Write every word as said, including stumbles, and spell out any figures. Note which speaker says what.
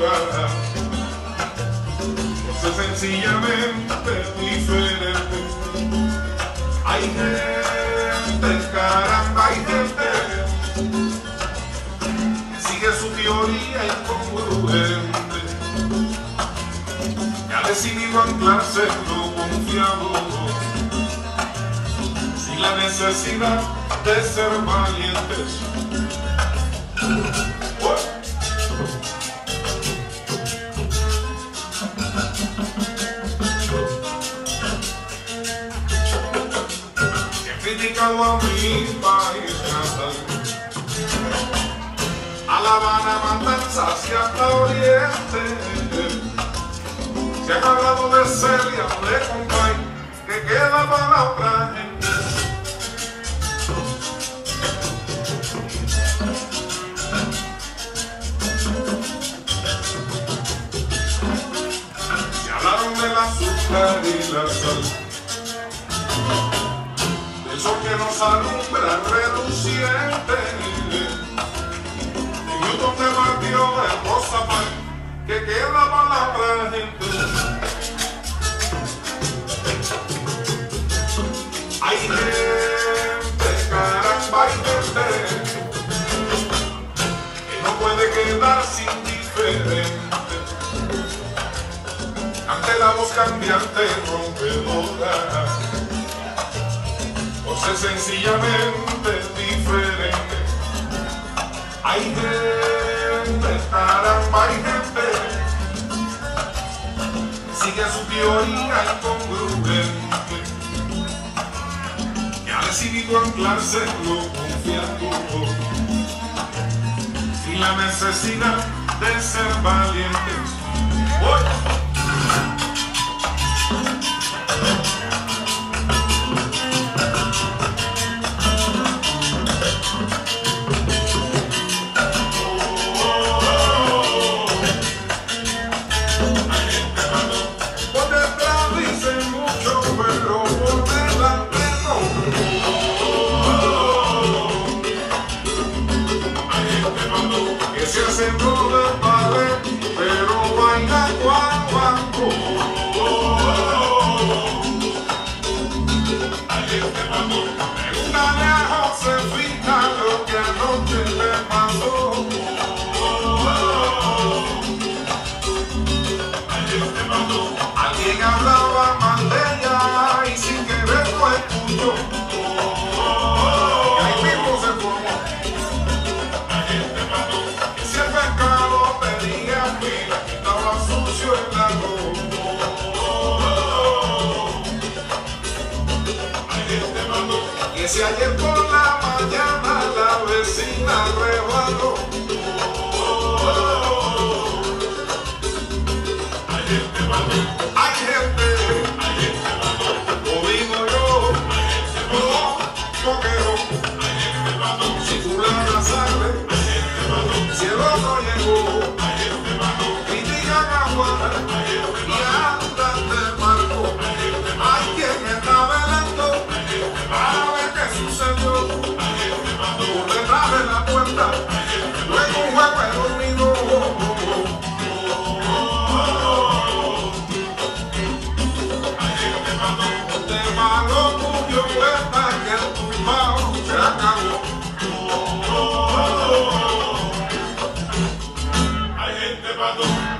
Speaker 1: lugar. Es sencillamente diferente. Hay gente, caramba, hay gente que sigue su teoría incongruente, que ha decidido anclarse en lo confiado, sin la necesidad de ser valientes. He criticado a mi país natal, a La Habana, Matanzas y hasta Oriente. Se han hablado de Celia, de Compay, que queda para otra gente. Se hablaron del azúcar y la sal, del sol que nos alumbra reluciente, de Newton de Martillo, de Rosa Parks, que queda para la gente. Hay gente, caramba, hay gente que no puede quedarse indiferente ante la voz cambiante rompedora, o sea, sencillamente diferente. Hay gente, caramba, hay gente que sigue su teoría incongruente, que ha decidido anclarse en lo confiado, sin la necesidad de ser valientes. ¡Oye! Que se hace todo el ballet, pero baila guaguaco. Pregúntale a Josefina lo que anoche le pasó. Alguien hablaba mal de ella y sin querer lo escuchó. Y ahí mismo se formó. Que si ayer por la mañana la vecina rebaló, hay gente, hay gente, lo digo yo, no, coquero, si tú la sangre, si el otro llegó, critican a Juan y andan del marco. Hay quien está velando a ver qué sucedió por detrás de la puerta, luego un juego he dormido. De malo tuyo está que el tumbao se acabó. Hay gente,